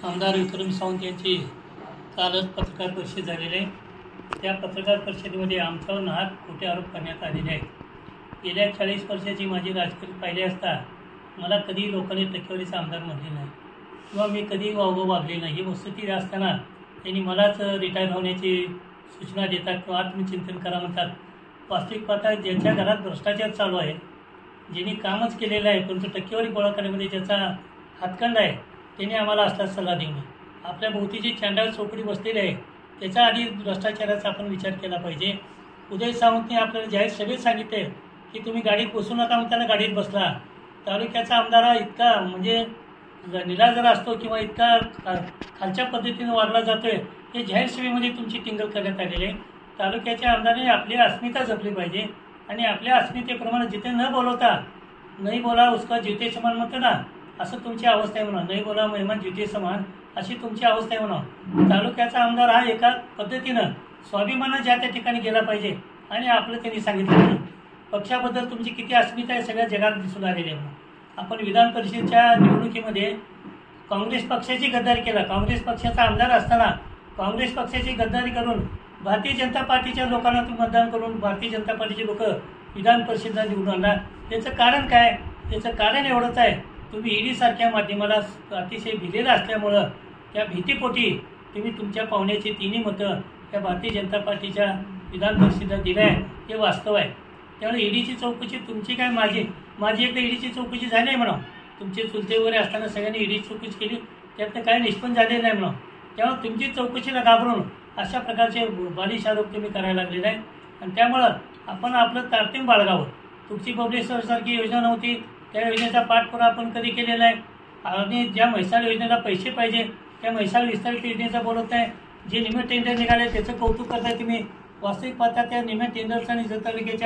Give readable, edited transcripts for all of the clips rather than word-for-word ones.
आमदार विक्रम सावंत यांची कालच पत्रकार परिषद झालेली आहे। त्या पत्रकार परिषदेमध्ये आमच्यावर नाहक खोटे आरोप करण्यात आलेले आहेत। गेल्या 40 वर्षाची माझी राजकीय पाहिले असता मला कधी लोकांनी टक्केवारीचा आमदार म्हटले नाही किंवा मी कधी वागले नाही। ही वस्तुस्थिती असताना त्यांनी मलाच रिटायर होण्याची सूचना देतात किंवा आत्मचिंतन करा म्हणतात। वास्तविक पाहता ज्यांच्या घरात भ्रष्टाचार चालू आहे, ज्यांनी कामच केलेलं आहे परंतु टक्केवारी गोळा करण्यामध्ये ज्याचा हातखंड आहे, त्यांनी आम्हाला असला सल्ला देऊ नये। आपल्या भोवतीची चांडाळ चौकडी बसलेली आहे, त्याचा आधी भ्रष्टाचाराचा आपण विचार केला पाहिजे। उदय सावंतने आपल्याला जाहीर सभेत सांगितले की तुम्ही गाडीत बसू नका, मग त्याला गाडीत बसला। तालुक्याचा आमदार हा इतका म्हणजे निराधार असतो किंवा इतका खालच्या पद्धतीने वागला जातोय, हे जाहीर सभेमध्ये तुमची टिंगल करण्यात आलेली आहे। तालुक्याच्या आमदाराने आपली अस्मिता जपली पाहिजे आणि आपल्या अस्मितेप्रमाणे जिथे न बोलवता नाही बोला उसका ज्योती समान म्हणतो ना, असं तुमची अवस्था आहे म्हणा। नाही बोला मेहमान ज्योती समान अशी तुमची अवस्था आहे म्हणा। तालुक्याचा आमदार हा एका पद्धतीनं स्वाभिमानानं ज्या त्या ठिकाणी गेला पाहिजे आणि आपलं त्यांनी सांगितलं म्हणून पक्षाबद्दल तुमची किती अस्मिता आहे सगळ्या जगात दिसून आलेली आहे म्हणून। आपण विधान परिषदेच्या निवडणुकीमध्ये काँग्रेस पक्षाची गद्दारी केला। काँग्रेस पक्षाचा आमदार असताना काँग्रेस पक्षाची गद्दारी करून भारतीय जनता पार्टीच्या लोकांना तुम्ही मतदान करून भारतीय जनता पार्टीचे लोक विधान परिषदेला निवडून आणला। त्याचं कारण काय? त्याचं कारण एवढंच आहे, तुम्ही ईडी सारख्या माध्यमाला अतिशय भिलेलं असल्यामुळं त्या भीतीपोटी तुम्ही तुमच्या पाहुण्याची तिन्ही मतं त्या भारतीय जनता पार्टीच्या विधान परिषदेला दिलं आहे, हे वास्तव आहे। त्यामुळे ईडीची चौकशी तुमची काय माझी एकदा ईडीची चौकशी झाली आहे म्हणा। तुमचे चुलते वगैरे असताना सगळ्यांनी ईडीची चौकशी केली, त्यातनं काही निष्पन्न झालेलं नाही म्हणा। त्यामुळे तुमची चौकशीला घाबरून अशा प्रकारचे बालिश आरोप तुम्ही करायला लागलेले आहे आणि त्यामुळं आपण आपलं तारतम्य बाळगावं। तुमची बबलेश्वरसारखी योजना नव्हती, त्या योजनेचा पाठपुरावा आपण कधी केलेला आहे आणि ज्या म्हैसाळ योजनेला पैसे पाहिजे त्या म्हैसाळ विस्तारित योजनेचा बोलत आहे। जे निम्मे टेंडर निघाले त्याचं कौतुक करताय तुम्ही। वास्तविक पाहता त्या निम्या टेंडरचा आणि जत तालुक्याच्या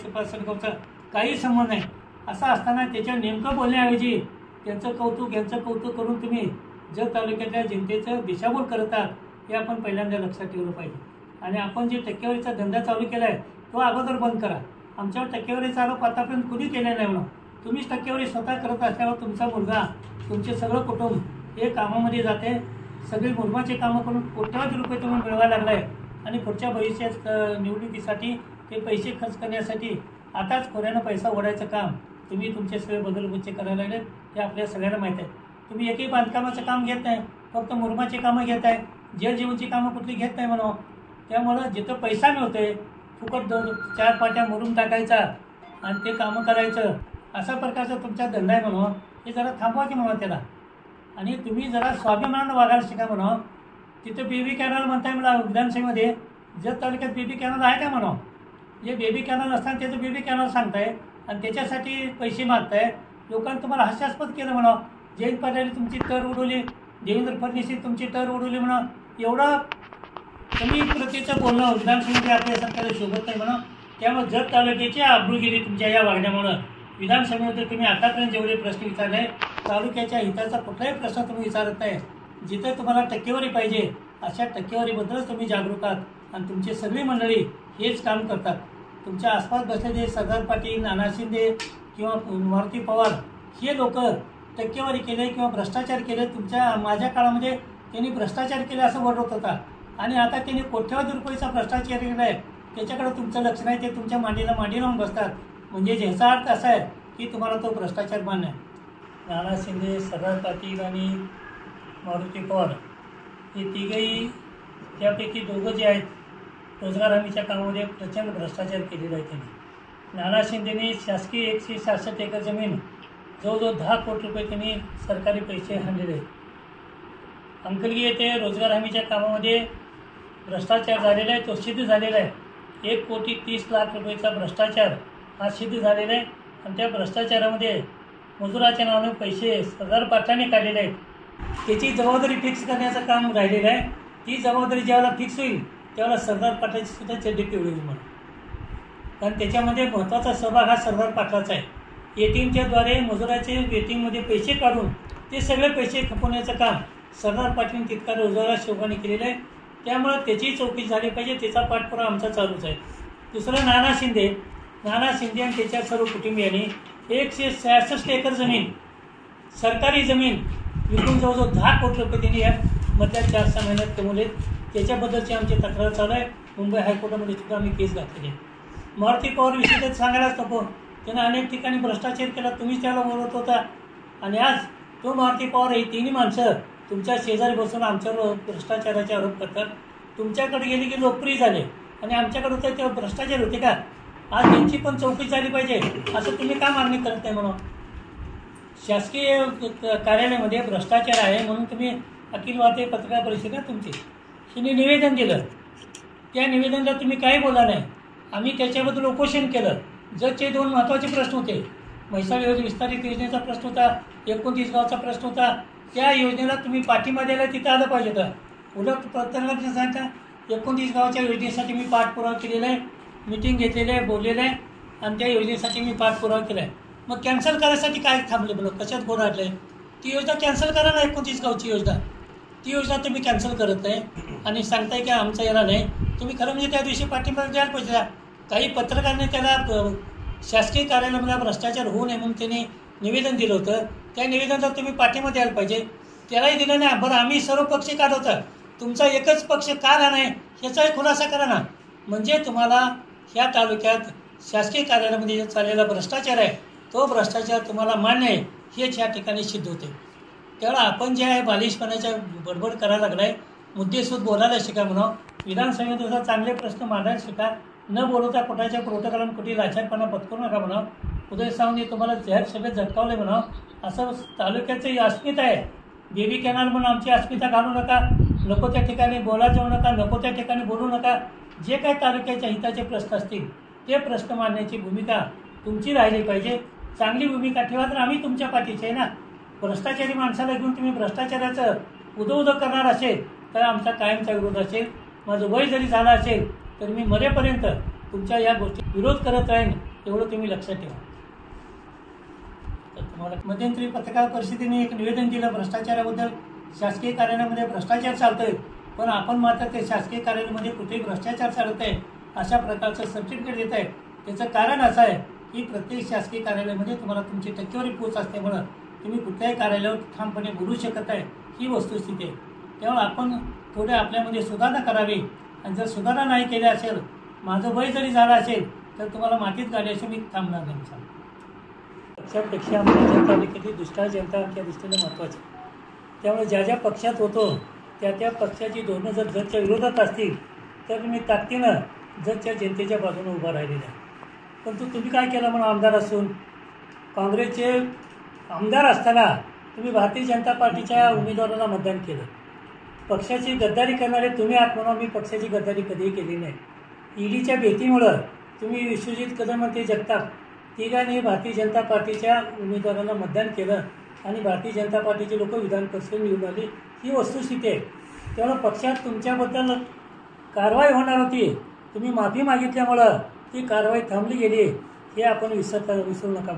48% काही संबंध नाही। असं असताना त्याच्यावर नेमकं बोलण्याऐवजी त्यांचं कौतुक यांचं कौतुक करून तुम्ही जत तालुक्याच्या जनतेचं दिशाभूल करत आहात, हे आपण पहिल्यांदा लक्षात ठेवलं पाहिजे। आणि आपण जे टक्केवारीचा धंदा चालू केला आहे तो अगोदर बंद करा। आमच्यावर टक्केवारीचा आरोप आतापर्यंत कुणी केलेला नाही म्हणून तुम्हीच टक्केवारी स्वतः करत असल्यावर तुमचा मुलगा तुमचे सगळं कुटुंब हे कामामध्ये जाते, सगळी मुलमाचे कामं करून कोट्यावधी रुपये तुम्ही मिळवायला लागला आहे आणि पुढच्या भविष्यात निवडणुकीसाठी ते पैसे खर्च करण्यासाठी आताच खोऱ्यानं पैसा ओढायचं काम तुम्ही तुमचे सगळे बदलबुच्चे करायला लागले, हे आपल्या सगळ्यांना माहीत आहे। तुम्ही एकही बांधकामाचं काम घेत नाही, फक्त मुरमाची कामं घेत आहे, जलजीवनची कामं कुठली घेत नाही म्हणून। त्यामुळं जिथं पैसा मिळतोय फुकट 4 पाट्या मुरुम टाकायचा आणि ते कामं करायचं, अशा प्रकारचा तुमचा धंदा आहे म्हणून हे जरा थांबवायचे म्हणून त्याला। आणि तुम्ही जरा स्वाभिमानानं वागायला शिका म्हणून। तिथं बेबी कॅनल म्हणताय मला विधानसभेमध्ये, जत तालुक्यात बेबी कॅनल आहे का म्हणून? जे बेबी कॅनल असताना त्याचं बेबी कॅनल सांगताय आणि त्याच्यासाठी पैसे मागताय। लोकांनी तुम्हाला हास्यास्पद केलं म्हणा। जयंत पाटील तुमची तर उडवली, देवेंद्र फडणवीस तुमची तर उडवली म्हणा। एवढं कमी प्रतीचं बोलणं विधानसभेमध्ये आपल्या सरकारला शोभत नाही म्हणा। त्यामुळे जत तालुक्याची आबरूगिरी तुमच्या या वागण्यामुळं विधानसभेमध्ये तुम्ही आतापर्यंत जेवढे प्रश्न विचारले तालुक्याच्या हिताचा कुठलाही प्रश्न तुम्ही विचारत नाही। जिथं तुम्हाला टक्केवारी पाहिजे अशा टक्केवारीबद्दलच तुम्ही जागरूक आहात आणि तुमची सगळी मंडळी हेच काम करतात। तुमच्या आसपास बसलेले सरदार पाटील, नाना शिंदे किंवा मारुती पवार हे लोक टक्केवारी केले किंवा भ्रष्टाचार केले। माझ्या काळामध्ये त्यांनी भ्रष्टाचार केले असं वर्णवत होता आणि आता त्यांनी कोट्यावधी रुपयाचा भ्रष्टाचार केला आहे, त्याच्याकडे तुमचं लक्ष नाही, ते तुमच्या मांडीला मांडी लावून बसतात। म्हणजे ह्याचा अर्थ असा आहे की तुम्हाला तो भ्रष्टाचार मान्य आहे। नाना शिंदे, सरदार पाटील आणि मारुती पवार हे तिघंही त्यापैकी दोघं जे आहेत रोजगार हमीच्या कामामध्ये प्रचंड भ्रष्टाचार केलेला आहे त्यांनी। नाना शिंदेने शासकीय 166 एकर जमीन जवळजवळ 10 कोटी रुपये त्यांनी सरकारी पैसे आणलेले आहेत। अंकलगी येथे रोजगार हमीच्या कामामध्ये भ्रष्टाचार झालेला आहे, तो सिद्ध झालेला आहे। 1,30,00,000 रुपयेचा भ्रष्टाचार हा सिद्ध झालेला आहे आणि त्या भ्रष्टाचारामध्ये मजुराच्या नावाने पैसे सरदार पाटलांनी काढलेले आहेत। त्याची जबाबदारी फिक्स करण्याचं काम राहिलेलं आहे। ती जबाबदारी ज्यावेळेला फिक्स होईल त्यावेळेला सरदार पाटलाची सुद्धा चड्डी पिवळी होईल म्हणून, कारण त्याच्यामध्ये महत्त्वाचा सहभाग हा सरदार पाटलाचा आहे। एटीएमच्या द्वारे मजुराचे वेटिंगमध्ये पैसे काढून ते सगळे पैसे खपवण्याचं काम सरदार पाटील तितका रोजगार शोभाने केलेलं आहे। त्यामुळे त्याची चौकशी झाली पाहिजे, त्याचा पाठपुरावा आमचा चालूच आहे। दुसरं नाना शिंदे आणि त्याच्या सर्व कुटुंबियांनी 166 एकर जमीन सरकारी जमीन विकून जवळजवळ 10 कोटी रुपये त्यांनी या मधल्या 4-6 महिन्यात कमवले. त्याच्याबद्दलची आमची तक्रार चालू आहे. मुंबई हायकोर्टामध्ये सुद्धा आम्ही केस घातलेली आहे. मारुती पवारविषयी तर सांगायलाच नको. त्यानं अनेक ठिकाणी भ्रष्टाचार केला, तुम्हीच त्याला बोलवत होता. आणि आज तो मारुती पवार ही तिन्ही माणसं तुमच्या शेजारी बसून आमच्यावर भ्रष्टाचाराचे आरोप करतात. तुमच्याकडे गेले की लोकप्रिय झाले आणि आमच्याकडे होते ते भ्रष्टाचार होते का? आज त्यांची पण चौकशी झाली पाहिजे असं तुम्ही का मागणी करत नाही? म्हणून शासकीय कार्यालयामध्ये भ्रष्टाचार आहे म्हणून तुम्ही अखिल भारतीय पत्रकार परिषदेत तुमची हिने निवेदन दिलं. त्या निवेदनाला तुम्ही काही बोला नाही. आम्ही त्याच्याबद्दल उपोषण केलं. जगचे 2 महत्त्वाचे प्रश्न होते. म्हैसाळ विस्तारित योजनेचा प्रश्न होता, 29 गावचा प्रश्न होता. त्या योजनेला तुम्ही पाठिंबा द्यायला तिथं आलं पाहिजे होतं. उलट पत्रकार सांगता 29 गावच्या योजनेसाठी मी पाठपुरावा केलेला आहे, मिटिंग घेतलेलं आहे, बोललेलं आहे आणि त्या योजनेसाठी मी पाठपुरावा केला आहे. मग कॅन्सल करायसाठी काय थांबले बरं? कशात गोड आडलं आहे? ती योजना कॅन्सल करा ना. 29 गावची योजना, ती योजना तुम्ही कॅन्सल करत नाही आणि सांगताय की आमचा याला नाही. तुम्ही खरं म्हणजे त्या दिवशी पाठिंबा द्यायला पाहिजे. काही पत्रकारांनी त्याला शासकीय कार्यालयामध्ये भ्रष्टाचार होऊ नये म्हणून त्यांनी निवेदन दिलं होतं. त्या निवेदनाला तुम्ही पाठिंबा द्यायला पाहिजे. त्यालाही दिलं नाही. बरं आम्ही सर्व पक्ष काढवता, तुमचा एकच पक्ष का राहणार आहे ह्याचाही खुलासा करा ना. म्हणजे तुम्हाला ह्या तालुक्यात शासकीय कार्यालयामध्ये जो चाललेला भ्रष्टाचार आहे तो भ्रष्टाचार तुम्हाला मान्य आहे हेच या ठिकाणी सिद्ध होते. त्यामुळे आपण जे आहे बालिशपणाच्या बडबड करायला लागलाय, मुद्देसूद बोलायला शिका म्हणावं. विधानसभेत चांगले प्रश्न मांडायला शिका. न बोलवता कुठाच्या प्रोटोकॉलला कुठे लाचारपणा पत्करू नका म्हणावं. उदय सावंतने तुम्हाला जाहीर सभेत झटकावले म्हणावं. असं तालुक्याचं अस्मिता आहे. बेबी कॅनल म्हणून आमची अस्मिता घालू नका. नको त्या ठिकाणी बोला जाऊ नका, नको त्या ठिकाणी बोलू नका. जे काही तालुक्याच्या हिताचे प्रश्न असतील ते प्रश्न मांडण्याची भूमिका तुमची राहिली पाहिजे. चांगली भूमिका ठेवा तर आम्ही तुमच्या पाठीचे आहे ना. भ्रष्टाचारी माणसाला घेऊन तुम्ही भ्रष्टाचाराचं उदो करणार असेल तर आमचा कायमचा विरोध असेल. माझं वय जरी झालं असेल तर मी मरेपर्यंत तुमच्या या गोष्टी विरोध करत राहीन एवढं तुम्ही लक्षात ठेवा. तर तुम्हाला मध्यंतरी पत्रकार परिषदेने एक निवेदन दिलं भ्रष्टाचाराबद्दल. शासकीय कार्यालयामध्ये भ्रष्टाचार चालतोय पण आपण मात्र ते शासकीय कार्यालयामध्ये कुठेही भ्रष्टाचार चालत आहे अशा प्रकारचं सर्टिफिकेट देत आहे. त्याचं कारण असं आहे की प्रत्येक शासकीय कार्यालयामध्ये तुम्हाला तुमची टक्केवारी पोच असल्यामुळं तुम्ही कुठल्याही कार्यालयावर ठामपणे बोलू शकत आहे ही वस्तुस्थिती आहे. त्यामुळे आपण थोडे आपल्यामध्ये सुधारणा करावी आणि जर सुधारणा नाही केली असेल, माझं वय जरी झालं असेल तर तुम्हाला मातीत गाडल्याशी मी थांबणार नाही. पक्षापेक्षा आमच्या तालुक्यातली दुष्काळ जनता आमच्या दृष्टीने महत्त्वाची. त्यामुळे ज्या ज्या पक्षात होतो त्या त्या पक्षाची धोरणं जर जतच्या विरोधात असतील तर मी ताकदीनं जतच्या जनतेच्या बाजूने उभा राहिलेला आहे. परंतु तुम्ही काय केलं म्हणून आमदार असून काँग्रेसचे आमदार असताना तुम्ही भारतीय जनता पार्टीच्या उमेदवाराला मतदान केलं. पक्षाची गद्दारी करणारे तुम्ही आहात म्हणून मी पक्षाची गद्दारी कधीही केली नाही. ईडीच्या भीतीमुळं तुम्ही विश्वजित कदम आणि जगताप तिघांनी भारतीय जनता पार्टीच्या उमेदवाराला मतदान केलं आणि भारतीय जनता पार्टीचे लोक विधान परिषदेत निवडून आले ही वस्तुस्थिती आहे. त्यामुळे पक्षात तुमच्याबद्दल कारवाई होणार होती. तुम्ही माफी मागितल्यामुळं ती कारवाई थांबली गेली हे आपण विसरू नका.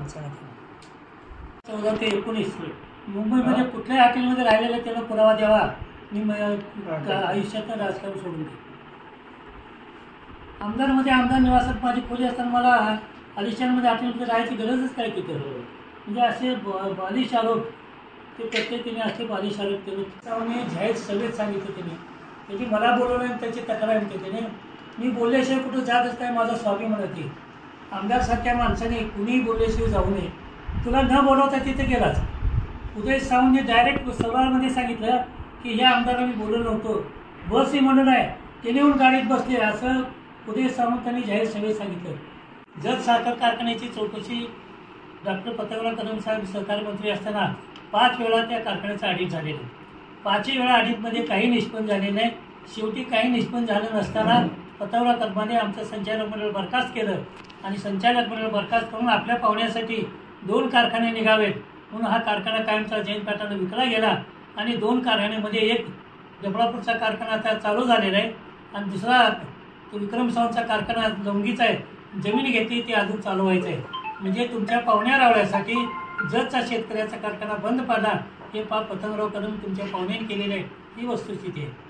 14 ते 19 मुंबईमध्ये कुठल्याही हॉटेलमध्ये राहिलेलं त्याला पुरावा द्यावा. मी आयुष्यात राजकारण सोडून दे. आमदारमध्ये आमदार निवासात माझी खोली असताना मला आलिशानमध्ये हॉटेलमध्ये राहायची गरजच काय तिथं. म्हणजे असे बालिश आरोप ते प्रत्येकाने असे बालिश आरोप केले. त्यामुळे जाहीर सभेत सांगितलं त्याने मला बोलवलं आणि त्याची तक्रार होते. त्याने मी बोलल्याशिवाय कुठं जातच नाही. माझा स्वाभिमान होती. आमदारसारख्या माणसाने कुणीही बोलल्याशिवाय जाऊ नये. तुला न बोलवता तिथे गेलाच. उदय सावंतने डायरेक्ट सभामध्ये सांगितलं की ह्या आमदाराला मी बोलवलं नव्हतो, बस ही म्हणून आहे, त्याने येऊन गाडीत बसले असं उदय सावंतांनी जाहीर सभेत सांगितलं. जत साखर कारखान्याची चौकशी डॉक्टर पतंगराव कदम साहेब सहकार मंत्री असताना 5 वेळा त्या कारखान्याचं ऑडिट झालेलं. 5ही वेळा ऑडिटमध्ये काही निष्पन्न झाले नाही. शेवटी काही निष्पन्न झालं नसताना पतंगराव कदमाने आमचं संचालक मंडळ बरखास्त केलं आणि संचालक मंडळ बरखास्त करून आपल्या पाहुण्यासाठी 2 कारखाने निघावेत म्हणून हा कारखाना कायमचा जैन पाटाला विकला गेला आणि 2 कारखान्यामध्ये एक डबळापूरचा कारखाना आता चालू झालेला आहे आणि दुसरा तो विक्रम सावंतचा कारखाना लवंगीचा आहे. जमीन घेतली ती अजून चालू व्हायचं आहे. म्हणजे तुमच्या पाहुण्या रावण्यासाठी जतचा शेतकऱ्याचा कारखाना बंद पडला हे पतंगराव कदम तुमच्या पाहुण्याने केलेलं आहे ही वस्तुस्थिती आहे.